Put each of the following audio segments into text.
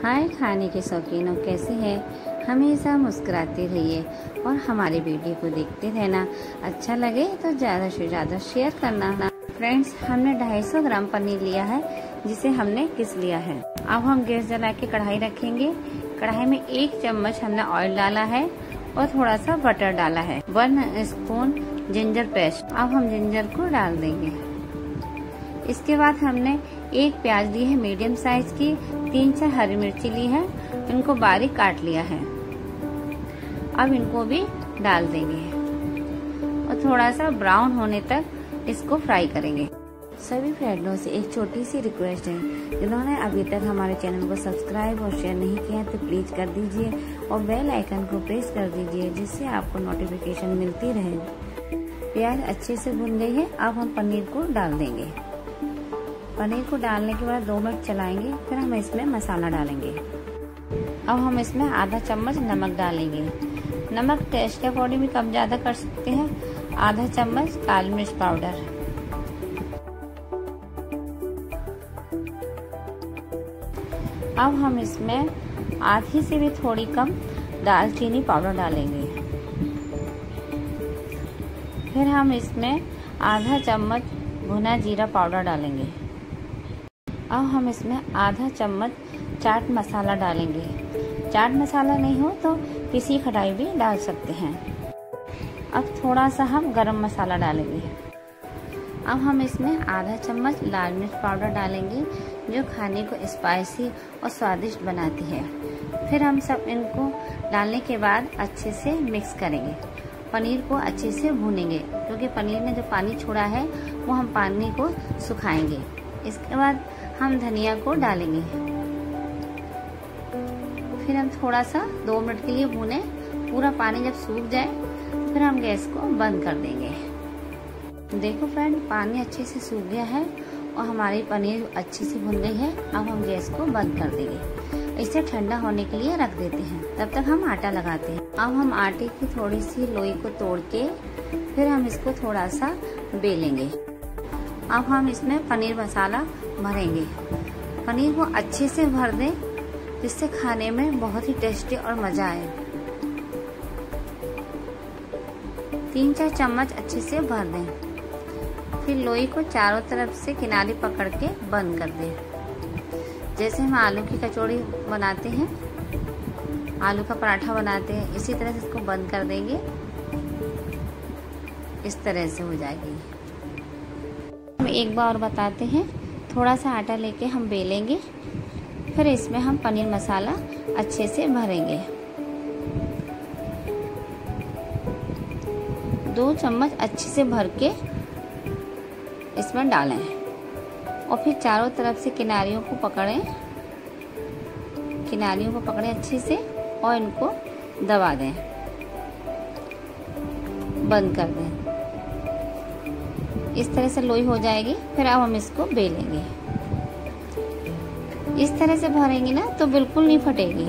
हाय खाने के शौकीनों, कैसे हैं? हमेशा मुस्कुराते रहिए और हमारे वीडियो को देखते रहना। अच्छा लगे तो ज़्यादा से ज़्यादा शेयर करना ना। फ्रेंड्स, हमने 250 ग्राम पनीर लिया है जिसे हमने घिस लिया है। अब हम गैस जला के कढ़ाई रखेंगे। कढ़ाई में 1 चम्मच हमने ऑयल डाला है और थोड़ा सा बटर डाला है। 1 स्पून जिंजर पेस्ट। अब हम जिंजर को डाल देंगे। इसके बाद हमने 1 प्याज ली है मीडियम साइज की, 3-4 हरी मिर्ची ली है, इनको बारीक काट लिया है। अब इनको भी डाल देंगे और थोड़ा सा ब्राउन होने तक इसको फ्राई करेंगे। सभी फ्रेंडों से एक छोटी सी रिक्वेस्ट है, जिन्होंने अभी तक हमारे चैनल को सब्सक्राइब और शेयर नहीं किया तो प्लीज कर दीजिए और बेल आइकन को प्रेस कर दीजिए, जिससे आपको नोटिफिकेशन मिलती रहे। प्याज अच्छे से भुन गई है। अब हम पनीर को डाल देंगे। पनीर को डालने के बाद 2 मिनट चलाएंगे, फिर हम इसमें मसाला डालेंगे। अब हम इसमें आधा चम्मच नमक डालेंगे। नमक टेस्ट के अकॉर्डिंग भी कम ज्यादा कर सकते हैं। आधा चम्मच काली मिर्च पाउडर। अब हम इसमें आधी से भी थोड़ी कम दालचीनी पाउडर डालेंगे। फिर हम इसमें आधा चम्मच भुना जीरा पाउडर डालेंगे। अब हम इसमें आधा चम्मच चाट मसाला डालेंगे। चाट मसाला नहीं हो तो पिसी खटाई भी डाल सकते हैं। अब थोड़ा सा हम गरम मसाला डालेंगे। अब हम इसमें आधा चम्मच लाल मिर्च पाउडर डालेंगे, जो खाने को स्पाइसी और स्वादिष्ट बनाती है। फिर हम सब इनको डालने के बाद अच्छे से मिक्स करेंगे। पनीर को अच्छे से भूनेंगे, क्योंकि पनीर ने जो पानी छोड़ा है वो हम पानी को सुखाएंगे। इसके बाद हम धनिया को डालेंगे। फिर हम थोड़ा सा 2 मिनट के लिए भूने। पूरा पानी जब सूख जाए तो फिर हम गैस को बंद कर देंगे। देखो फ्रेंड, पानी अच्छे से सूख गया है और हमारी पनीर अच्छे से भुन गई है। अब हम गैस को बंद कर देंगे। इसे ठंडा होने के लिए रख देते हैं। तब तक हम आटा लगाते हैं। अब हम आटे की थोड़ी सी लोई को तोड़ के फिर हम इसको थोड़ा सा बेलेंगे। अब हम इसमें पनीर मसाला भरेंगे। पनीर को अच्छे से भर दें, जिससे खाने में बहुत ही टेस्टी और मजा आए। 3-4 चम्मच अच्छे से भर दें। फिर लोई को चारों तरफ से किनारे पकड़ के बंद कर दें। जैसे हम आलू की कचौड़ी बनाते हैं, आलू का पराठा बनाते हैं, इसी तरह से इसको बंद कर देंगे। इस तरह से हो जाएगी। हम एक बार और बताते हैं। थोड़ा सा आटा लेके हम बेलेंगे, फिर इसमें हम पनीर मसाला अच्छे से भरेंगे। 2 चम्मच अच्छे से भर के इसमें डालें और फिर चारों तरफ से किनारियों को पकड़ें। किनारियों को पकड़ें अच्छे से और इनको दबा दें, बंद कर दें। इस तरह से लोई हो जाएगी। फिर अब हम इसको बेलेंगे। इस तरह से भरेंगे ना तो बिल्कुल नहीं फटेगी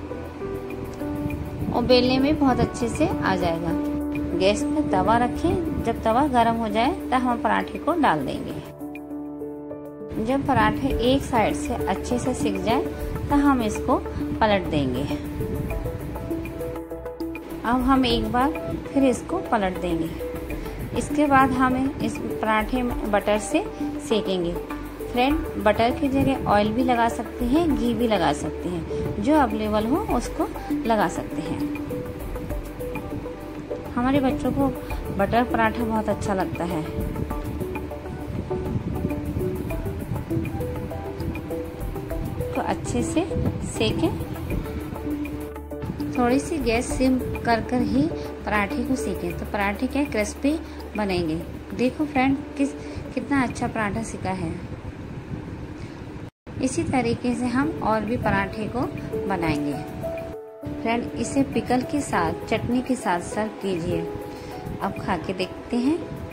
और बेलने में बहुत अच्छे से आ जाएगा। गैस पे तवा रखें। जब तवा गर्म हो जाए तब हम पराठे को डाल देंगे। जब पराठे एक साइड से अच्छे से सिक जाए तब हम इसको पलट देंगे। अब हम एक बार फिर इसको पलट देंगे। इसके बाद हम इस पराठे में बटर से सेकेंगे। फ्रेंड, बटर की जगह ऑयल भी लगा सकते हैं, घी भी लगा सकते हैं, जो अवेलेबल हो उसको लगा सकते हैं। हमारे बच्चों को बटर पराठा बहुत अच्छा लगता है। तो अच्छे से सेकें। थोड़ी सी गैस सिम कर ही पराठे को सेकें, तो पराठे क्या क्रिस्पी बनेंगे। देखो फ्रेंड, कितना अच्छा पराठा सिका है। इसी तरीके से हम और भी पराठे को बनाएंगे। फ्रेंड, इसे पिकल के साथ, चटनी के साथ सर्व कीजिए। अब खा के देखते हैं।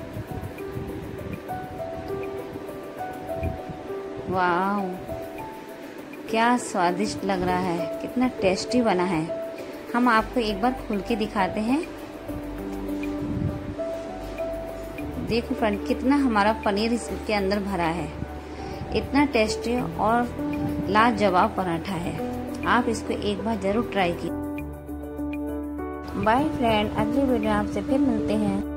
वाह, क्या स्वादिष्ट लग रहा है, कितना टेस्टी बना है। हम आपको एक बार खोल के दिखाते हैं। देखो फ्रेंड, कितना हमारा पनीर इसके अंदर भरा है। इतना टेस्टी और लाजवाब पराठा है। आप इसको एक बार जरूर ट्राई कीजिए। बाय फ्रेंड, अगली वीडियो आपसे फिर मिलते हैं।